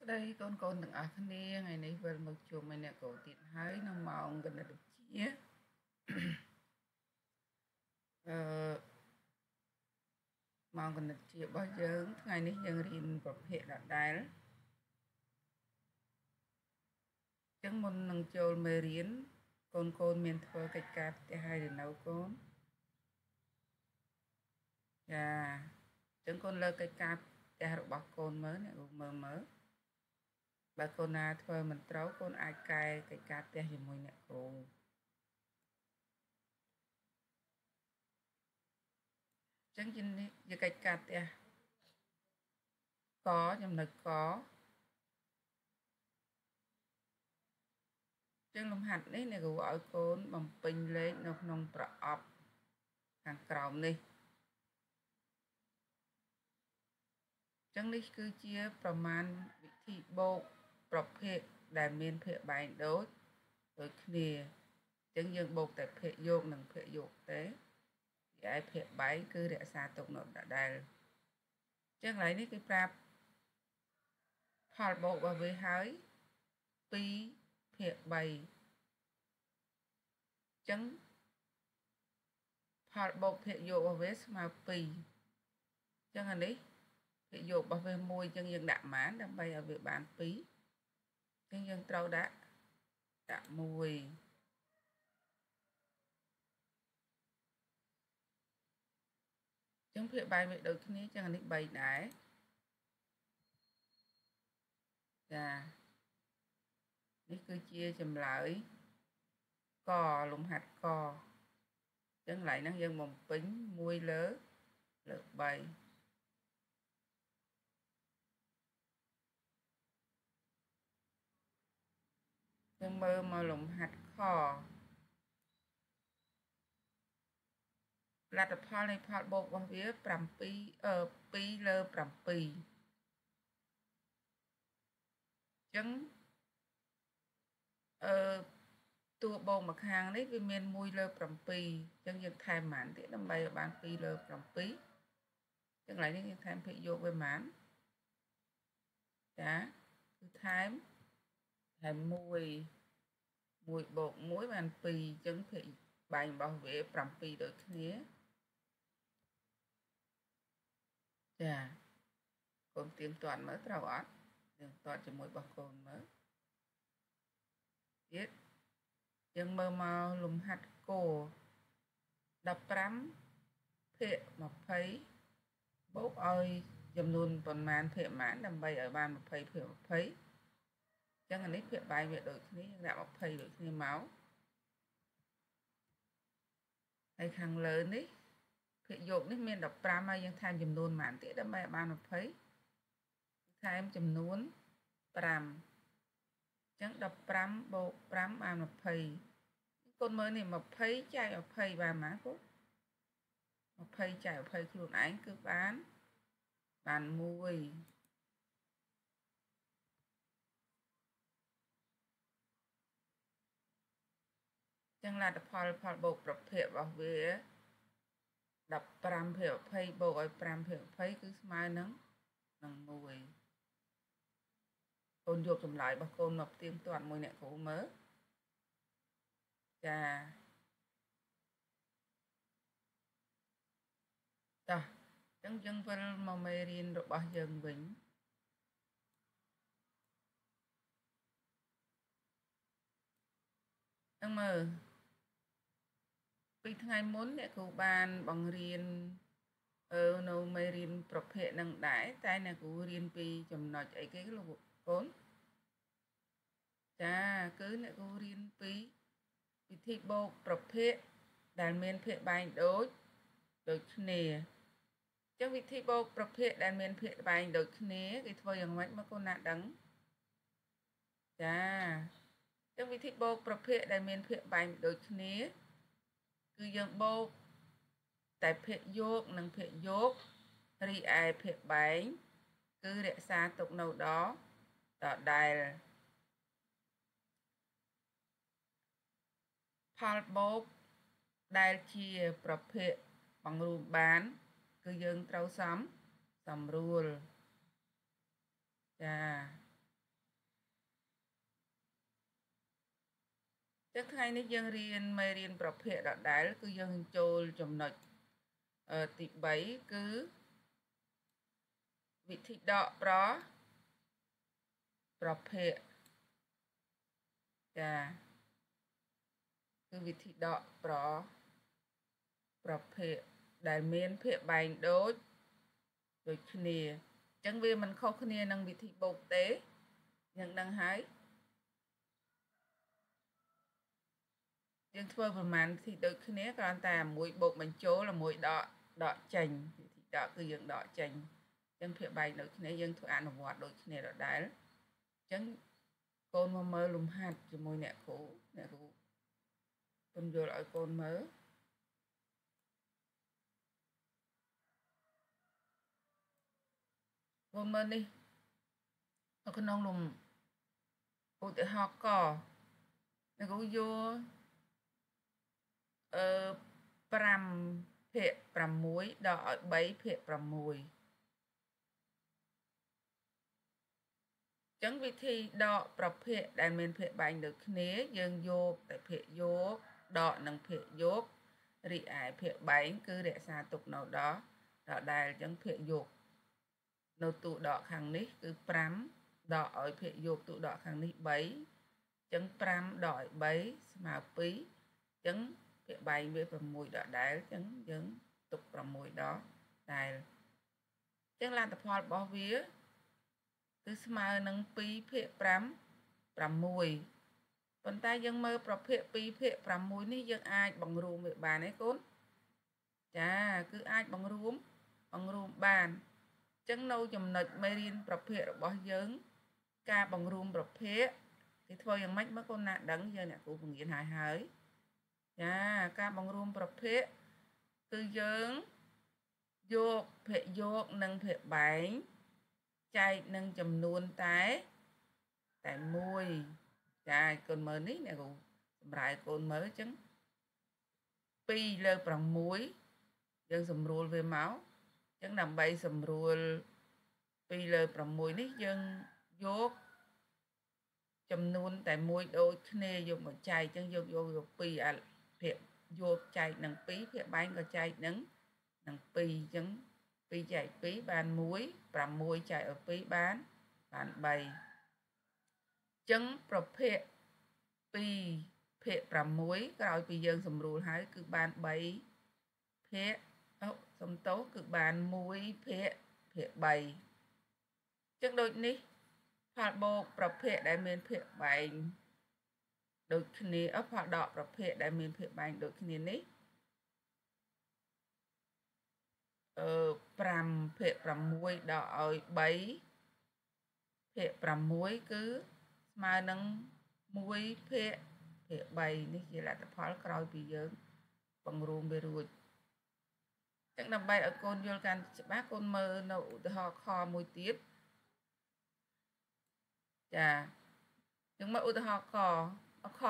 Đây con từng ở khné ngày nay vừa một chùm này nè cổ tiện hái nó mong gần là được chia ờ, mong gần là chia bao giờ ngày nay dân riêngประเภทlà đài chẳng muốn nâng châu mê riêng con miền thơ cách cát để hai đứa nấu con và chẳng con lơ cách cát để hai đứa con mới nè mơ mơ bà con à thôi mình trấu con ai cài cách cát để cho mùi nè cô chẳng chinh như cách cát để có trong nơi cóចឹងលំហាត់នេះអ្នកគ្រូឲ្យកូនបំពេញលេខនៅក្នុងប្រអប់ខាងក្រោមនេះចឹងនេះគឺជាប្រមាណវិធីបូកប្រភេទដែលមានភាគបែងដូចគ្នាចឹងយើងបូកតែភាគយកនិងភាគយកទេឯភាគបែងគឺរក្សាទុកនៅដដែលចឹងកន្លែងនេះគេប្រាប់ផលបូករបស់វាហើយ2ភាគ3ចឹងផលបូកភាគយករបស់វាស្មើ2ចឹងអានេះភាគយករបស់វា1ចឹងយើងដាក់ម៉ានដើម្បីឲ្យវាបាន2ចឹងយើងត្រូវដាក់1ចឹងភាគបែងវាដូចគ្នាចឹងអានេះ3ដែរចានេះគឺជាចម្លើយកលំហាត់កចឹងកន្លែងហ្នឹងយើងបំពេញ1លើ3យើងមើលមកលំហាត់ខលទ្ធផលនៃផលបូករបស់វា2លើ7ចឹងតួបូកមកខាងនេះវាមាន1លើ7ចឹងយើងថែមប៉ុន្មានទៀតដើម្បីឲ្យបាន2លើ7ចឹងកន្លែងនេះយើងថែមភាគយកវាប៉ុន្មានចាគឺថែម1បូក1បាន2ចឹងភាគបែងរបស់វា7ដូចគ្នាចាកូនទៀងទាត់មើលត្រូវអត់ទៀងទាត់ជាមួយរបស់កូនមើលទៀតយើងមើលមកលំហាត់គោ15ភាគ20បូកឲ្យចំនួនប៉ុន្មានភាគប៉ុន្មានដើម្បីឲ្យបាន20ភាគ20ចឹងអានេះភាគបែងវាដូចគ្នាយើងដាក់20ដូចគ្នាមកហើយខាងលើនេះភាគយកនេះមាន15ហើយយើងថែមចំនួនប៉ុន្មានទៀតដើម្បីឲ្យបាន20ថែមចំនួន5ចឹង15បូក5បាន20កូនមើលនេះ20ចែក20បានប៉ុន្មានគូ20ចែក20ខ្លួនឯងគឺបាន1ចឹងលទ្ធផលបូកប្រភេទរបស់វា15ភាគ20បូកឲ្យ5ភាគ20គឺស្មើនឹង1កូនយកចម្លើយរបស់កូនមកផ្ទៀងផ្ទាត់មួយអ្នកគ្រូមើលចាតោះចឹងយើងវិលមកមេរៀនរបស់យើងវិញចឹងមើលពីថ្ងៃមុនអ្នកគ្រូបានបង្រៀននៅមេរៀនប្រភេទនឹងដែរតែអ្នកគ្រូរៀនពីចំណុចអីគេលោកកូនចាគឺអ្នកគ្រូរៀនពីវិធីបូកប្រភេទដែលមានភាគបែងដូចគ្នាចឹងវិធីបូកប្រភេទដែលមានភាគបែងដូចគ្នាគេធ្វើយ៉ាងម៉េចមកកូនណាដឹងចាចឹងវិធីបូកប្រភេទដែលមានភាគបែងដូចគ្នាគឺយើងបូកតែភាគយកនិងភាគយករីឯភាគបែងគឺរក្សាទុកនៅដដែលផលបូកដែលជាប្រភេទបង្រួមបានគឺយើងត្រូវសម្រួលចា chắcថ្ងៃនេះយើងរៀនមេរៀនប្រភេទដដែលគឺយើងចូលចំណុចទី3គឺវិធីដកប្រភេទចាគឺវិធីដកប្រភេទដែលមានភាគបែងដូចគ្នាអញ្ចឹងវាមិនខុសគ្នានឹងវិធីបូកទេយើងដឹងហើយយើងធ្វើប្រមាណវិធីដូចគ្នាគ្រាន់តែមួយបូកបញ្ចូលមួយដកចេញវិធីដកគឺយើងដកចេញអញ្ចឹងភាគបែងដូចគ្នាយើងធ្វើអនុវត្តដូចគ្នាដដែលអញ្ចឹងកូនមកមើលលំហាត់ជាមួយអ្នកគ្រូពន្យល់ឲ្យកូនមើលកូនមើលនេះនៅក្នុងលំឧទាហរណ៍កអ្នកគ្រូយក5ភាគ6ដកឲ្យ3ភាគ6ចឹងវិធីដកប្រភេទដែលមានភាគបែងដូចគ្នាយើងយកតែភាគយកដកនិងភាគយករីឯភាគបែងគឺរក្សាទុកនៅដល់ដែលចឹងភាគយកនៅទូដកខាងនេះគឺ5ដកឲ្យភាគយកទូដកខាងនេះ3ចឹង5ដកឲ្យ3ស្មើ2ចឹងភាគបែងវា6ដដែលចឹងយើងទុក6ដដែលចឹងលទ្ធផលរបស់វាគឺស្មើនឹង2ភាគ5 6ប៉ុន្តែយើងមើលប្រភេទ2ភាគ6នេះយើងអាចបង្រួមវាបានទេកូនចាគឺអាចបង្រួមបានអញ្ចឹងនៅចំណុចមេរៀនប្រភេទរបស់យើងការបង្រួមប្រភេទគេធ្វើយ៉ាងម៉េចមើលកូនណាដឹងយើងអ្នកគ្រូបង្រៀនហើយចាការបង្រួមប្រភេទគឺយើងយកភាគយកនិងភាគបែងចែកនឹងចំនួនតែមួយចាកូនមើលនេះអ្នកគ្រូសម្រាយកូនមើលអញ្ចឹង2លើ6យើងសម្រួលវាមកអញ្ចឹងដើម្បីសម្រួល2លើ6នេះយើងយកចំនួនតែមួយដូចគ្នាយកមកចែកអញ្ចឹងយក2ភាគយកចែកនឹង2ភាគបែងក៏ចែកនឹង2អញ្ចឹង2ចែក2បាន1 6ចែកឲ្យ2បាន3អញ្ចឹងប្រភេទ2ភាគ6ក្រោយពីយើងសម្រួលហើយគឺបាន3ភាគសំទោសគឺបាន1ភាគ3អញ្ចឹងដូចនេះផលបូកប្រភេទដែលមានភាគបែងដូចគ្នាផលដកប្រភេទដែលមានភាគបែងដូចគ្នានេះ5ភាគ6ដកឲ្យ3ភាគ6គឺស្មើនឹង1ភាគ3នេះជាលទ្ធផលក្រោយពីយើងបង្រួមវារួចចឹងដើម្បីឲ្យកូនយល់កាន់ច្បាស់កូនមើលនៅឧទាហរណ៍ខមួយទៀតចាយើងមើលឧទាហរណ៍ខ3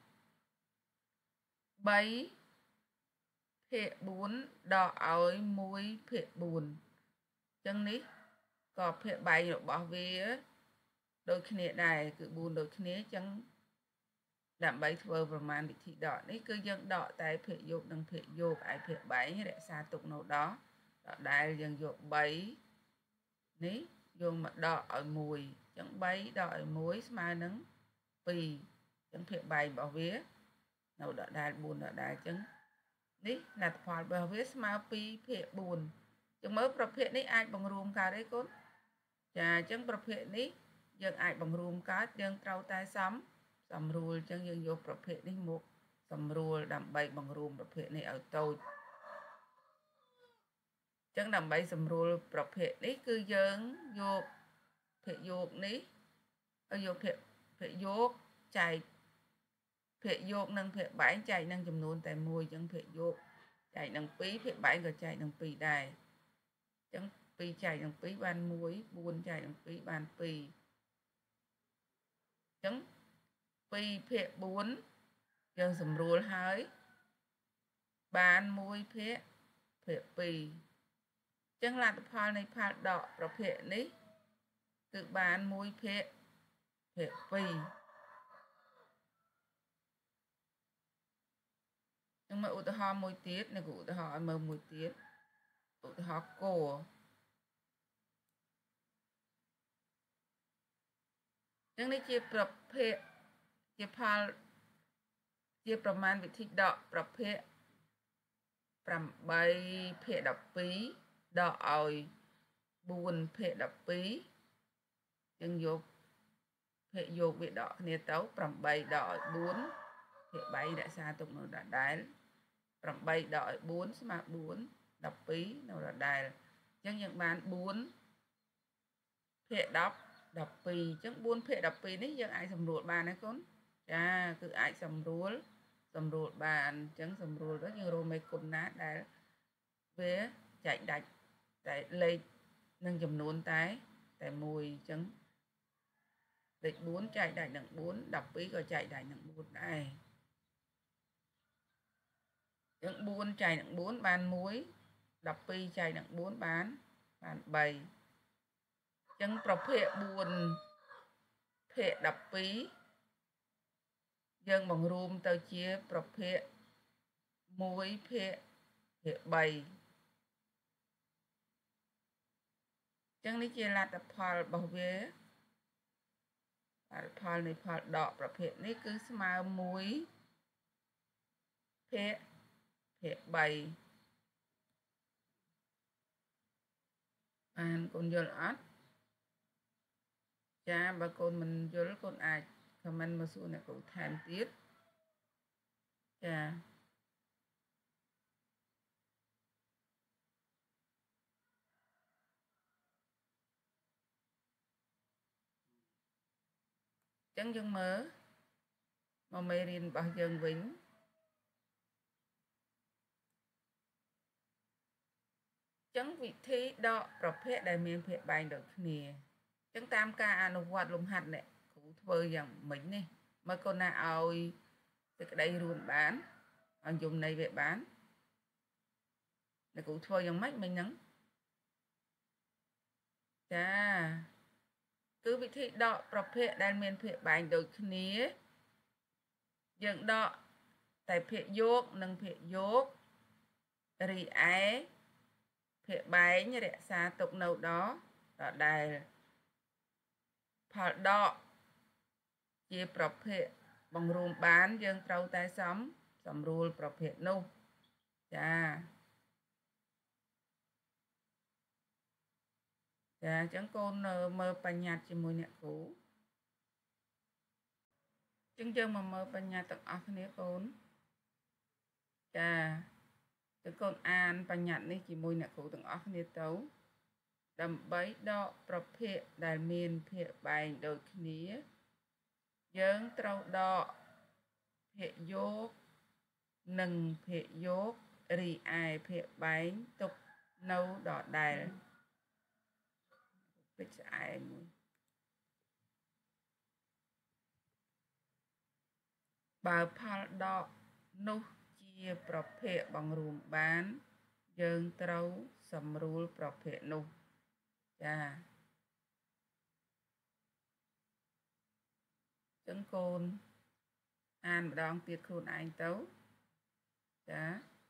ភាគ4ដកឲ្យ1ភាគ4អញ្ចឹងនេះក៏ភាគបែងរបស់វាដូចគ្នាដែរគឺ4ដូចគ្នាអញ្ចឹងដើម្បីធ្វើប្រមាណវិធីដកនេះគឺយើងដកតែភាគយកនិងភាគយកឯភាគបែងរក្សាទុកនៅដល់ដែលយើងយក3នេះយកមកដកឲ្យ1អញ្ចឹង3ដកឲ្យ1ស្មើនឹង2អញ្ចឹងភាគបែងរបស់វានៅដដែល4ដដែលអញ្ចឹងនេះលទ្ធផលរបស់វាស្មើ2ភាគ4ចឹងមើលប្រភេទនេះអាចបង្រួមកើតទេកូនចាអញ្ចឹងប្រភេទនេះយើងអាចបង្រួមកើតយើងត្រូវតែសម្រួលអញ្ចឹងយើងយកប្រភេទនេះមកសម្រួលដើម្បីបង្រួមប្រភេទនេះឲ្យតូចអញ្ចឹងដើម្បីសម្រួលប្រភេទនេះគឺយើងយកភាគយកនេះយកភាគយកចែកភាគយកនិងភាគបែងចែកនឹងចំនួនតែមួយអញ្ចឹងភាគយកចែកនឹង2ភាគបែងក៏ចែកនឹង2ដែរអញ្ចឹង2ចែកនឹង2បាន1 4ចែកនឹង2បាន2អញ្ចឹង2ភាគ4យើងសម្រួលហើយបាន1ភាគ2អញ្ចឹងលទ្ធផលនៃផលដកប្រភេទនេះគឺបាន1ភាគ2 nhưng màឧទាហរណ៍មួយទៀតនៅឧទាហរណ៍ឲ្យមើលមួយទៀតឧទាហរណ៍គោចឹងនេះជាប្រភេទជាផលជាប្រមាណវិធីដកប្រភេទ8ភាគ12ដកឲ្យ4ភាគ12យើងយកភាគយកវាដកគ្នាទៅ8ដកឲ្យ4ភាគ3រក្សាទុកនៅដដែល8ដកឲ្យ4ស្មើ4 12នៅដដែលអញ្ចឹងយើងបាន4ភាគ10 12អញ្ចឹង4ភាគ12នេះយើងអាចសម្រួលបានណាកូនចាគឺអាចសម្រួលបានអញ្ចឹងសម្រួលទៅយើងរកមេគុណណាដែលវាចែកដាច់តែលេខនឹងចំនួនតែមួយអញ្ចឹងលេខ4ចែកដាច់នឹង4 12ក៏ចែកដាច់នឹង4ដែរអញ្ចឹង4ចែកនឹង4បាន1 12ចែកនឹង4បាន3អញ្ចឹងប្រភេទ4ភាគ12យើងបង្រួមទៅជាប្រភេទ1ភាគ3ចឹងនេះជាលទ្ធផលរបស់វាលទ្ធផលនៃផលដកប្រភេទនេះគឺស្មើ1ភាគ3បានកូនយល់អត់ចាបើកូនមិនយល់កូនអាច comment មកសួរអ្នកគ្រូថែមទៀតចាចឹងយើងមើលមកមេរៀនរបស់យើងវិញចឹងវិធីដកប្រភេទដែលមានភាគបែងដូចគ្នាចឹងតាមការអនុវត្តលំហាត់អ្នកគ្រូធ្វើយ៉ាងម៉េចនេះមើលកូនណាឲ្យសេចក្តីរួនបានឲ្យយំន័យវាបានអ្នកគ្រូធ្វើយ៉ាងម៉េចមិញហ្នឹងចាគឺវិធីដកប្រភេទដែលមានភាគបែងដូចគ្នាយើងដកតែភាគយកនិងភាគយករីឯភាគបែងរក្សាទុកនៅដដែលផលដកជាប្រភេទបង្រួមបានយើងត្រូវតែសម្រួលប្រភេទនោះចាអញ្ចឹងកូនមើលបញ្ញត្តិជាមួយអ្នកគ្រូអញ្ចឹងយើងមកមើលបញ្ញត្តិទាំងអស់គ្នាកូនចាចឹងកូនអានបញ្ញត្តិនេះជាមួយអ្នកគ្រូទាំងអស់គ្នាទៅដើម្បីដកប្រភេទដែលមានភាគបែងដូចគ្នាយើងត្រូវដកភាគយកនិងភាគយករីឯភាគបែងទុកនៅដដែលពេចស្អែមួយបើផលដកនោះជាប្រភេទបង្រួមបានយើងត្រូវសម្រួលប្រភេទនោះចាចឹងកូនអានម្ដងទៀតខ្លួនឯងទៅចា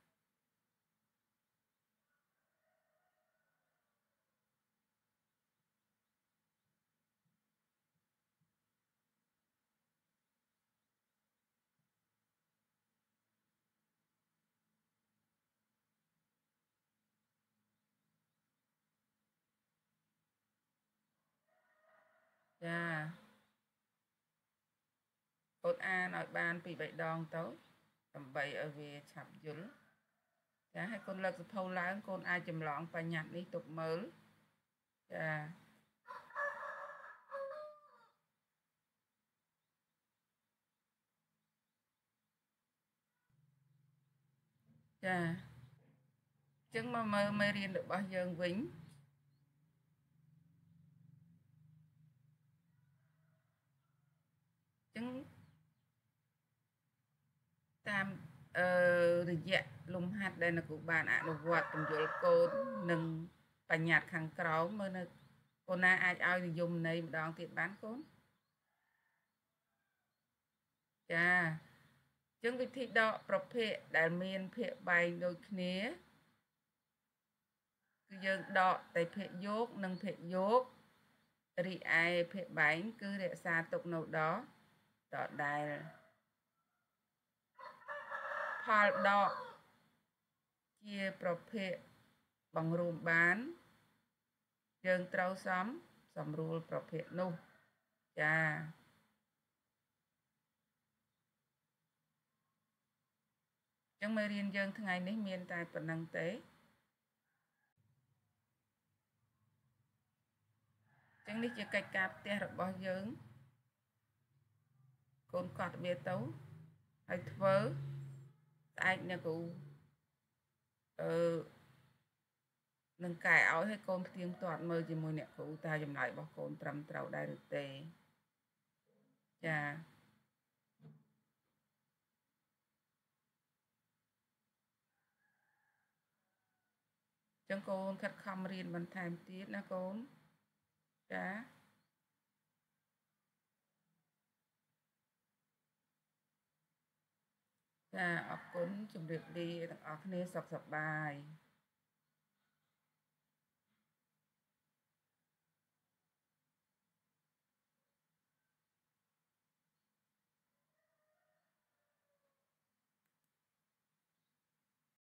ចាកូនអានឲ្យបាន2 3ដងទៅដើម្បីឲ្យវាឆាប់យល់ចាហើយកូនលើកសភៅឡើងកូនអាចចម្លងបញ្ញត្តិនេះទុកមើលចាចាអញ្ចឹងមកមើលមេរៀនរបស់យើងវិញអញ្ចឹងតាមរយៈលំហាត់ដែលអ្នកគ្រូបានអនុវត្តពន្យល់កូននិងបញ្ញត្តិខាងក្រោមមើលនៅកូនណាអាចឲ្យនិយមន័យម្ដងទៀតបានកូនចាចឹងវិធីដកប្រភេទដែលមានភាគបែងដូចគ្នាគឺយើងដកតែភាគយកនិងភាគយករីឯភាគបែងគឺរក្សាទុកនៅដដែលផលដកជាប្រភេទបង្រួមបានយើងត្រូវសម្រួលប្រភេទនោះចាចឹងមេរៀនយើងថ្ងៃនេះមានតែប៉ុណ្្នឹងទេចឹងនេះជាកិច្ចការផ្ទះរបស់យើងកូនកត់វាទៅហើយធ្វើស្អែកអ្នកគ្រូនឹងកែឲ្យឲ្យកូនផ្ទៀងផ្ទាត់មើលជាមួយអ្នកគ្រូតើចម្លើយរបស់កូនត្រឹមត្រូវដែរឬទេចាចឹងកូនខិតខំរៀនបន្ថែមទៀតណាកូនចាចាអរគុណជម្រាបលាទាំងអស់គ្នាសុខសប្បាយ